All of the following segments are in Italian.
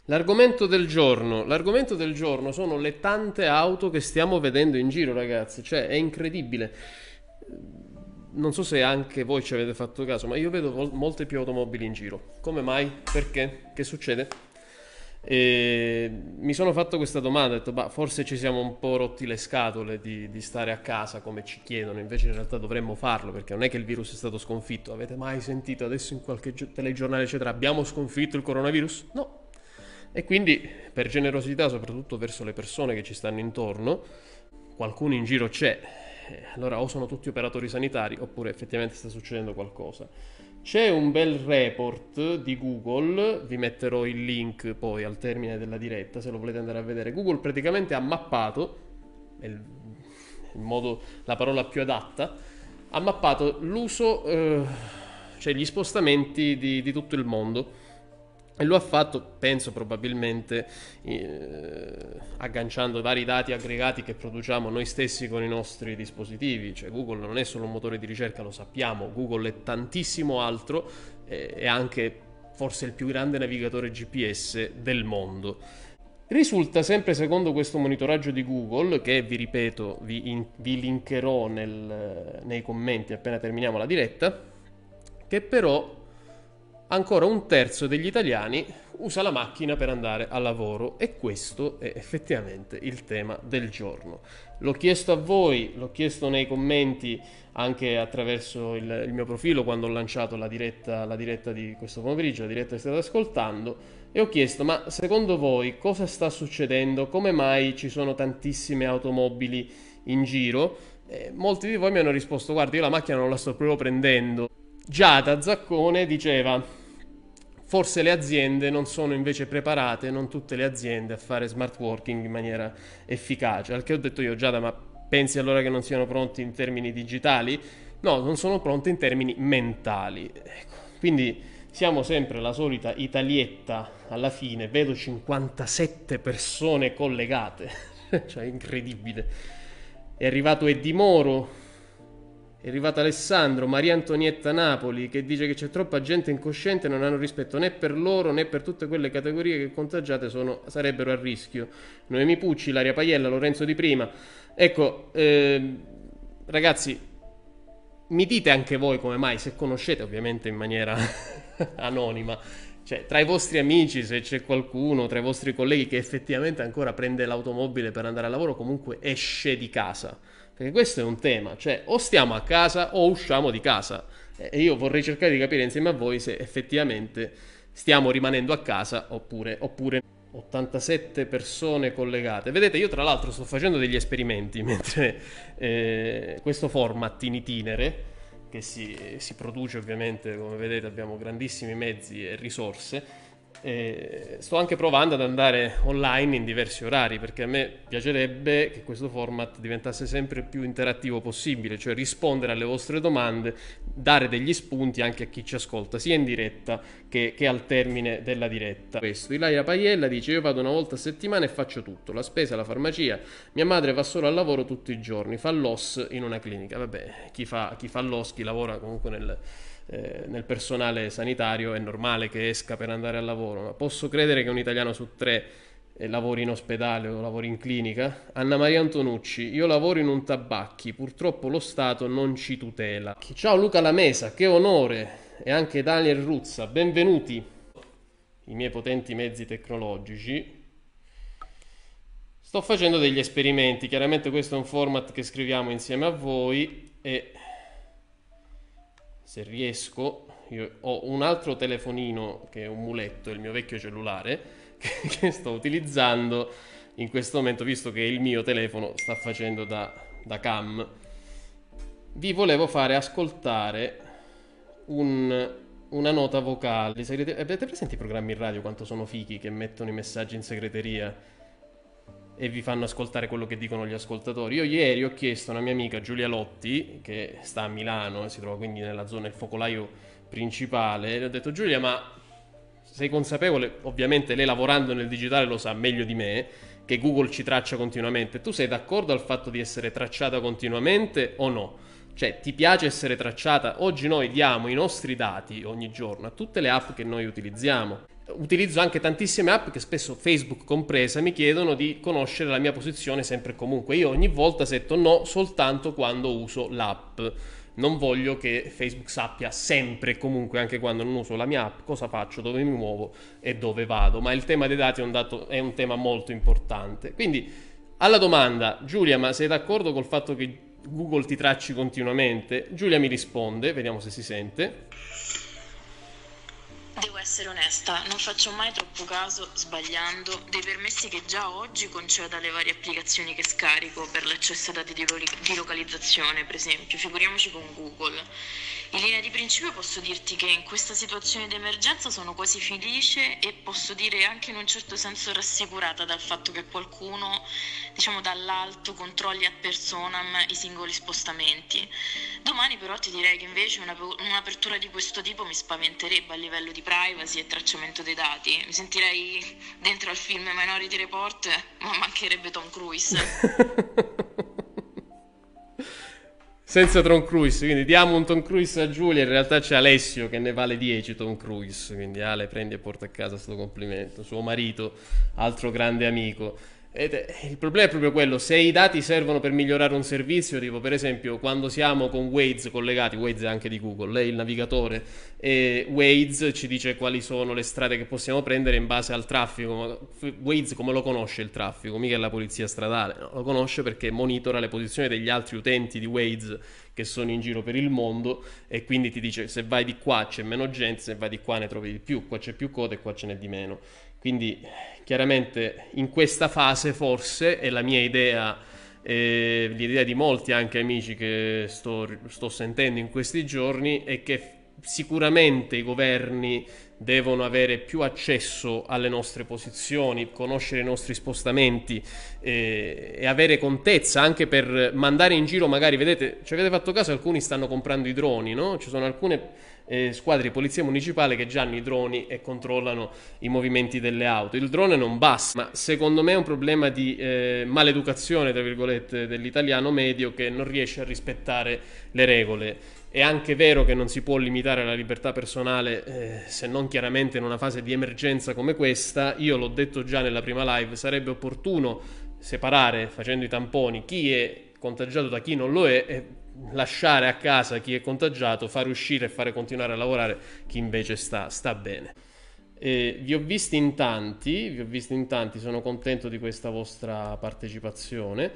L'argomento del giorno sono le tante auto che stiamo vedendo in giro, ragazzi, cioè è incredibile. Non so se anche voi ci avete fatto caso, ma io vedo molte più automobili in giro. Come mai? Perché? Che succede? E mi sono fatto questa domanda, ho detto, bah, forse ci siamo un po' rotti le scatole di stare a casa come ci chiedono, invece in realtà dovremmo farlo perché non è che il virus è stato sconfitto. Avete mai sentito adesso in qualche telegiornale, eccetera, abbiamo sconfitto il coronavirus? No. E quindi, per generosità, soprattutto verso le persone che ci stanno intorno, qualcuno in giro c'è. Allora, o sono tutti operatori sanitari, oppure effettivamente sta succedendo qualcosa. C'è un bel report di Google, vi metterò il link poi al termine della diretta se lo volete andare a vedere. Google praticamente ha mappato, è il modo, la parola più adatta, ha mappato l'uso, cioè gli spostamenti di tutto il mondo. E lo ha fatto, penso probabilmente, agganciando vari dati aggregati che produciamo noi stessi con i nostri dispositivi. Cioè Google non è solo un motore di ricerca, lo sappiamo, Google è tantissimo altro, è anche forse il più grande navigatore GPS del mondo. Risulta sempre secondo questo monitoraggio di Google, che vi ripeto, vi linkerò nei commenti appena terminiamo la diretta, che però ancora un terzo degli italiani usa la macchina per andare al lavoro e questo è effettivamente il tema del giorno. L'ho chiesto a voi, l'ho chiesto nei commenti anche attraverso il mio profilo quando ho lanciato la diretta di questo pomeriggio, la diretta che state ascoltando, e ho chiesto: ma secondo voi cosa sta succedendo? Come mai ci sono tantissime automobili in giro? Molti di voi mi hanno risposto: guarda, io la macchina non la sto proprio prendendo. Giada Zaccone diceva: forse le aziende non sono invece preparate, non tutte le aziende, a fare smart working in maniera efficace. Al che ho detto io: Giada, ma pensi allora che non siano pronti in termini digitali? No, non sono pronti in termini mentali. Ecco. Quindi siamo sempre la solita Italietta alla fine, vedo 57 persone collegate, cioè incredibile. È arrivato Eddie Moro, è arrivato Alessandro, Maria Antonietta Napoli, che dice che c'è troppa gente incosciente e non hanno rispetto né per loro né per tutte quelle categorie che contagiate sarebbero a rischio. Noemi Pucci, Ilaria Paiella, Lorenzo Di Prima. Ecco, ragazzi, mi dite anche voi come mai, se conoscete ovviamente in maniera anonima, cioè tra i vostri amici, se c'è qualcuno, tra i vostri colleghi che effettivamente ancora prende l'automobile per andare al lavoro, comunque esce di casa. Perché questo è un tema, cioè o stiamo a casa o usciamo di casa. E io vorrei cercare di capire insieme a voi se effettivamente stiamo rimanendo a casa oppure 87 persone collegate. Vedete, io tra l'altro sto facendo degli esperimenti mentre questo format in itinere, che si produce ovviamente, come vedete abbiamo grandissimi mezzi e risorse. Sto anche provando ad andare online in diversi orari perché a me piacerebbe che questo format diventasse sempre più interattivo possibile, cioè rispondere alle vostre domande, dare degli spunti anche a chi ci ascolta sia in diretta che al termine della diretta. Questo, Ilaria Paiella dice: io vado una volta a settimana e faccio tutto, la spesa, la farmacia, mia madre va solo al lavoro tutti i giorni, fa l'OS in una clinica. Vabbè, chi fa l'OS, chi lavora comunque nel personale sanitario, è normale che esca per andare al lavoro, ma posso credere che un italiano su tre lavori in ospedale o lavori in clinica? Anna Maria Antonucci: io lavoro in un tabacchi, purtroppo lo Stato non ci tutela. Ciao Luca Lamesa, che onore, e anche Daniel Ruzza, benvenuti. I miei potenti mezzi tecnologici. Sto facendo degli esperimenti, chiaramente questo è un format che scriviamo insieme a voi e se riesco, io ho un altro telefonino che è un muletto, il mio vecchio cellulare, che sto utilizzando in questo momento, visto che il mio telefono sta facendo da cam. Vi volevo fare ascoltare una nota vocale. Avete presenti i programmi in radio quanto sono fighi che mettono i messaggi in segreteria e vi fanno ascoltare quello che dicono gli ascoltatori? Io ieri ho chiesto a una mia amica Giulia Lotti, che sta a Milano e si trova quindi nella zona del focolaio principale, e le ho detto: Giulia, ma sei consapevole, ovviamente lei lavorando nel digitale lo sa meglio di me, che Google ci traccia continuamente? Tu sei d'accordo al fatto di essere tracciata continuamente o no? Cioè, ti piace essere tracciata? Oggi noi diamo i nostri dati ogni giorno a tutte le app che noi utilizziamo. utilizzo anche tantissime app che spesso, Facebook compresa, mi chiedono di conoscere la mia posizione sempre e comunque. Io ogni volta setto no soltanto quando uso l'app. Non voglio che Facebook sappia sempre e comunque, anche quando non uso la mia app, cosa faccio, dove mi muovo e dove vado. Ma il tema dei dati è un tema molto importante. Quindi, alla domanda, Giulia, ma sei d'accordo col fatto che Google ti tracci continuamente? Giulia mi risponde, vediamo se si sente. Devo essere onesta, non faccio mai troppo caso, sbagliando, dei permessi che già oggi concedo alle varie applicazioni che scarico per l'accesso ai dati di localizzazione, per esempio, figuriamoci con Google. In linea di principio posso dirti che in questa situazione di emergenza sono quasi felice e posso dire anche in un certo senso rassicurata dal fatto che qualcuno, diciamo dall'alto, controlli ad personam i singoli spostamenti. Domani però ti direi che invece un'apertura di questo tipo mi spaventerebbe a livello di privacy e tracciamento dei dati. Mi sentirei dentro al film Minority Report, ma mancherebbe Tom Cruise. Senza Tom Cruise, quindi diamo un Tom Cruise a Giulia, in realtà c'è Alessio che ne vale 10 Tom Cruise, quindi Ale prendi e porta a casa sto complimento, suo marito, altro grande amico. Il problema è proprio quello, se i dati servono per migliorare un servizio, tipo per esempio quando siamo con Waze collegati, Waze è anche di Google, è il navigatore, e Waze ci dice quali sono le strade che possiamo prendere in base al traffico. Ma Waze come lo conosce il traffico? Mica è la polizia stradale, no? Lo conosce perché monitora le posizioni degli altri utenti di Waze che sono in giro per il mondo, e quindi ti dice se vai di qua c'è meno gente, se vai di qua ne trovi di più, qua c'è più coda e qua ce n'è di meno. Quindi chiaramente in questa fase forse è la mia idea, l'idea di molti anche amici che sto sentendo in questi giorni, è che sicuramente i governi devono avere più accesso alle nostre posizioni, conoscere i nostri spostamenti, e avere contezza anche per mandare in giro, magari vedete, ci avete fatto caso, alcuni stanno comprando i droni, no? Ci sono alcune squadre di polizia municipale che già hanno i droni e controllano i movimenti delle auto. Il drone non basta, ma secondo me è un problema di maleducazione, tra virgolette, dell'italiano medio, che non riesce a rispettare le regole. È anche vero che non si può limitare la libertà personale, se non chiaramente in una fase di emergenza come questa. Io l'ho detto già nella prima live, sarebbe opportuno separare, facendo i tamponi, chi è contagiato da chi non lo è, e lasciare a casa chi è contagiato, fare uscire e fare continuare a lavorare chi invece sta bene. Vi ho visti in tanti, sono contento di questa vostra partecipazione.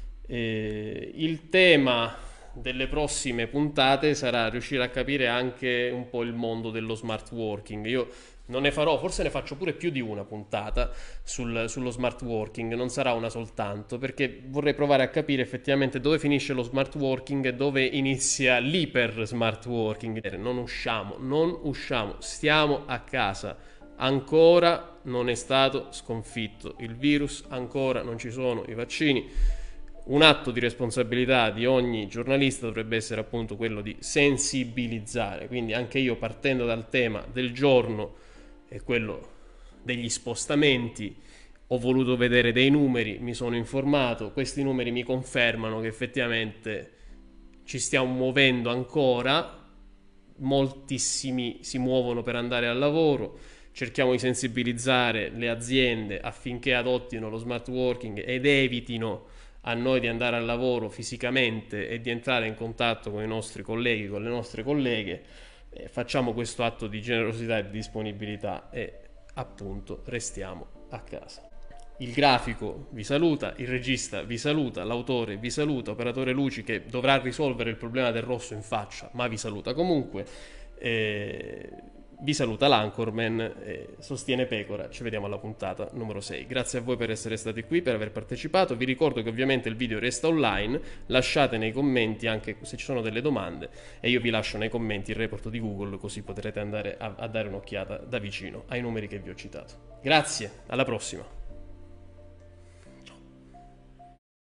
Il tema delle prossime puntate sarà riuscire a capire anche un po' il mondo dello smart working. Io non ne farò, forse ne faccio pure più di una puntata sullo smart working, non sarà una soltanto, perché vorrei provare a capire effettivamente dove finisce lo smart working e dove inizia l'iper smart working. Non usciamo, stiamo a casa. Ancora non è stato sconfitto il virus, ancora non ci sono i vaccini. Un atto di responsabilità di ogni giornalista dovrebbe essere appunto quello di sensibilizzare, quindi anche io, partendo dal tema del giorno e quello degli spostamenti, ho voluto vedere dei numeri, mi sono informato, questi numeri mi confermano che effettivamente ci stiamo muovendo ancora, moltissimi si muovono per andare al lavoro. Cerchiamo di sensibilizzare le aziende affinché adottino lo smart working ed evitino a noi di andare al lavoro fisicamente e di entrare in contatto con i nostri colleghi, con le nostre colleghe. Facciamo questo atto di generosità e di disponibilità e appunto restiamo a casa. Il grafico vi saluta, il regista vi saluta, l'autore vi saluta, operatore luci che dovrà risolvere il problema del rosso in faccia, ma vi saluta comunque. Vi saluta l'Anchorman, sostiene Pecora. Ci vediamo alla puntata numero 6. Grazie a voi per essere stati qui, per aver partecipato. Vi ricordo che ovviamente il video resta online, lasciate nei commenti anche se ci sono delle domande e io vi lascio nei commenti il report di Google, così potrete andare a dare un'occhiata da vicino ai numeri che vi ho citato. Grazie, alla prossima.